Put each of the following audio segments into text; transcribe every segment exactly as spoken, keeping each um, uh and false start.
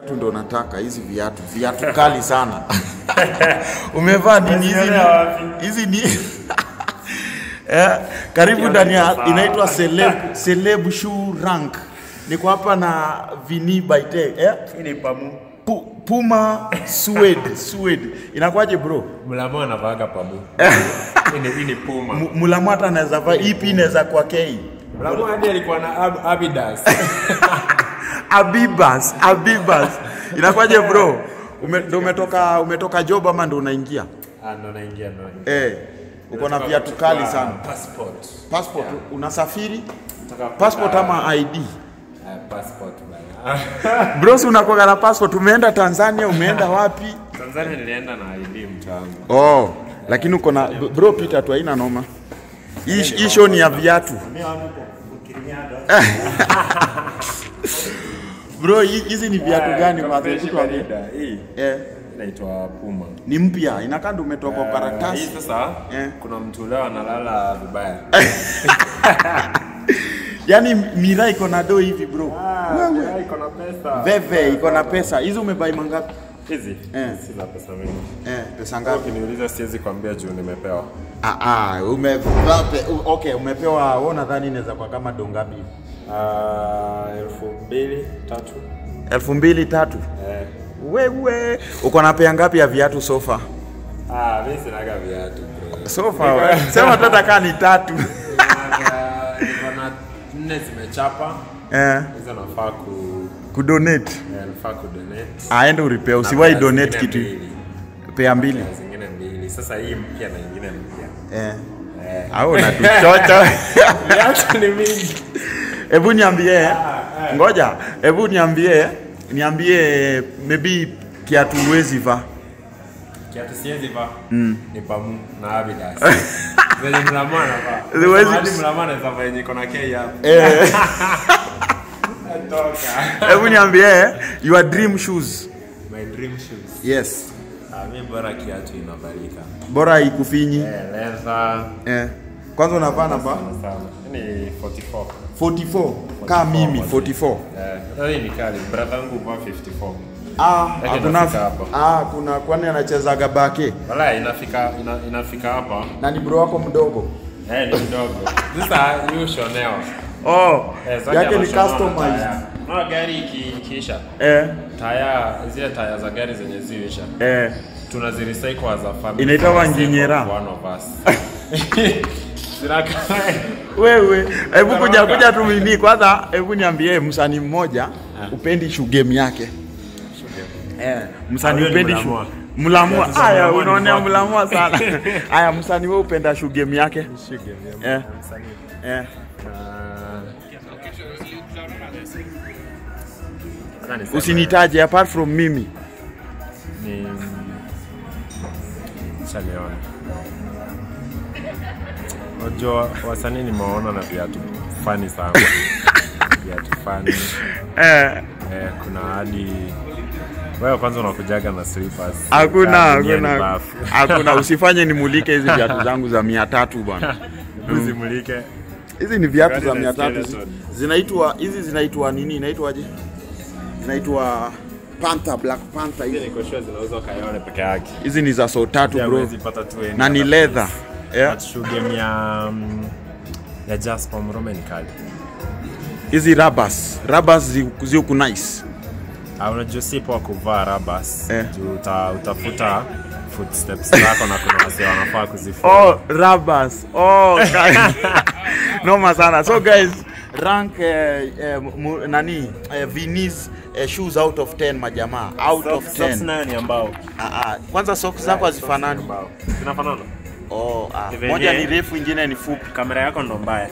Tu ndo nataka hizi viatu, viatu kali sana. Umevaa nini hizi? Hizi ni eh, karibu ndani inaitwa Celeb, Celeb shoe rank. Niko hapa na Vinnie Baite, eh? Ini Puma. Puma suede, suede. Inakuaje bro? Mulamwah anavaa Puma. Ini ini Puma. Mulamwah hata anaweza vaa ipi inaweza kwa K. Mulamwah hadi alikuwa na Adidas. Abibas, Abibas. Inakuaje bro? Ume, ndo umetoka umetoka job ama ndo unaingia? Ah, ndo naingia ndo. Eh. Uko na viatu kali sana. Passport. Passport, yeah. Unasafiri? Passport ama I D? Uh, passport bana. Bro, si unakuwa na passport, umeenda Tanzania, umeenda wapi? Tanzania nilienda na I D mtangu. Oh, yeah. Lakini uko na bro Peter tu haina noma. Hii show ni ya viatu. Bro, hizi ni viatu gani mwanzo tuambie? Hii. Eh. Inaitwa Puma. Ni mpya, inakaa ndio umetoka kwa karatasi. Hii sasa eh. Kuna mtu leo analala vibaya. Yaani mira iko na do hivi bro. Ah, mira iko na pesa. Veve iko na pesa. Hizo umebai mangapi? Hizi? Eh. Sina pesa mingi. Eh, pesa ngapi? Ukiniuliza siwezi kuambia juu nimepewa. Ah ah, umepewa okay, umepewa wewe nadhani inaweza kwa kama do ngapi? Ah, elfu mbili, tatu. elfu mbili, tatu. Eh. Wewe, uko na pea ngapi ya viatu sofa? Ah, mimi sinaga viatu bro. Sofa wewe. Sema tata kama ni tatu. Niko na nne zimechapa. Eh. Hizo nafaa ku ku donate. Eh, nafaa ku donate. Aende urepair, usiwahi donate kitu. Pea mbili. Zingine mbili. Sasa hii mpya na nyingine mpya. Eh. Eh. Au na tuchocha. Viatu ni mingi. Hebu niambie, ngoja, hebu niambie, niambie maybe kiatu uwezi vaa. Kiatu siwezi vaa. Mm. Ni Puma na Adidas. Wewe Mulamwah anavaa. Uwezi hadi Mulamwah anaweza vaa yenye kona K hapa. Eh. Atoka. Hebu niambie your dream shoes. My dream shoes. Yes. Ah, mimi bora kiatu inabalika. Bora ikufinyi. Eh, leather. Eh. Kwanza unavaa namba? Ni forty-four. forty-four. Kama mimi forty-four. Eh, hii ni kali. Brother wangu kwa fifty-four. Ah, hakuna ah, kuna kwani anacheza gabake. Wala inafika ina, inafika hapa. Na ni bro wako mdogo. Eh, ni mdogo. Sasa you Chanel. Oh, eh, yake ni customized. Na gari ikiisha. Eh. Taya, zile taya za gari zenye ziisha. Eh. Tunazirecycle as a family. Inaitwa nginyera. One of us. Wewe, hebu kuja kuja tu mimi kwanza, hebu niambie msanii mmoja upendi shoe game yake. Eh, msanii upendi shoe. Mulamwah. Haya, unaona Mulamwah sana. Haya, msanii wewe upenda shoe game yake? Shoe game. Eh. Eh. Usinitaje apart from mimi. Ni Chaleona. Unajua wasanii nimeona na viatu funny sana. Viatu funny. Eh, eh kuna hadi wewe kwanza unakujaga na slippers. Hakuna, hakuna. Hakuna, usifanye nimulike hizi viatu zangu za mia tatu bwana. Usimulike. Hizi ni viatu za mia tatu. Zinaitwa hizi zinaitwa nini? Inaitwaje? Zinaitwa Panther, Black Panther. Hizi niko sure zinauzwa Kayole peke yake. Hizi ni za so tatu bro. Yeah, na ni leather. Yeah. Shoe game ya um, ya Jasper Mrome ni kali. Hizi rubbers, rubbers zio ku nice. Ah, unajua sipo kuvaa rubbers. Eh. Uta, utafuta footsteps zako na kuna wase wanafaa kuzifuata. Oh, rubbers. Oh, guys. Noma sana. So guys, rank uh, uh, nani uh, Vinnie's uh, shoes out of ten majamaa. Out so, of ten. Socks nayo ni ambao. Ah ah. Kwanza socks zako hazifanani. Zinafanana? Oh, ah. Moja ni refu, nyingine ni fupi. Kamera yako ndo mbaya.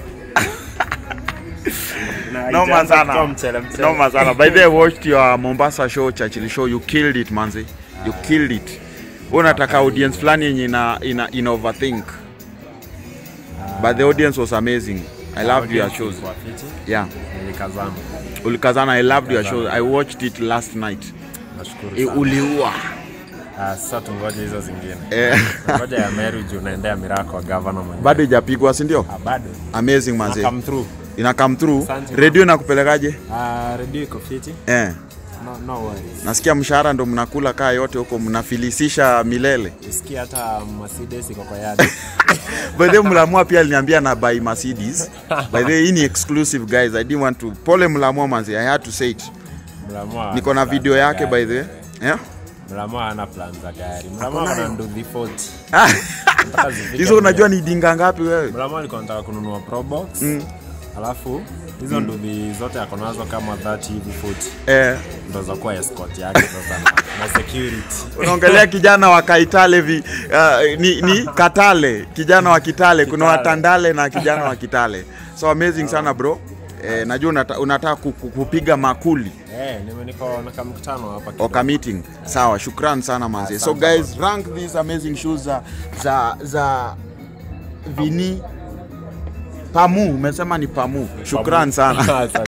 Noma sana. Noma sana. By the way, watched your Mombasa show, Churchill show. You killed it, manzi. You killed it. Unataka audience flani yenye ina ina, ina overthink. But the audience was amazing. I loved your shows. Yeah. Ulikazana. Ulikazana. I loved your shows. I watched it last night. Nashukuru sana. Uliua. Ah, sasa tungoje hizo zingine. Ngoja ya Meru juu naendea Miracle wa governor mwenyewe. Bado hajapigwa, si ndio? Ah, bado. Amazing manzi. Come through. Ina come through. Radio inakupelekaje? Ah, radio iko fiti. Eh. No, no worries. Nasikia mshahara ndo mnakula kaa yote huko, mnafilisisha milele. Sikia hata Mercedes iko kwa yadi. By the way, Mulamwah pia aliniambia na buy Mercedes. By the way, hii ni exclusive guys. I didn't want to. Pole Mulamwah manzi, I had to say it. Mulamwah. Niko na video yake by the way. Yeah? Mulamwah ana plan za gari. Mulamwah ana nduthi forty. Hizo unajua ni dinga ngapi wewe? Mulamwah alikuwa anataka kununua Pro Box. Mm. Alafu hizo mm. nduthi zote ako nazo kama thirty hivi forty. Eh, ndo za kuwa escort yake sasa na security. Unaongelea kijana wa Kaitale vi, uh, ni ni Katale, kijana wa Kitale, kuna watandale na kijana wa Kitale. So amazing sana bro. Eh, najua unataka unata kupiga makuli. Eh, niko na mkutano hapa kidogo. Oka meeting. Sawa, shukran sana manze. So guys, rank these amazing shoes za za, za Vinnie Pamu, umesema ni Pamu. Shukran sana.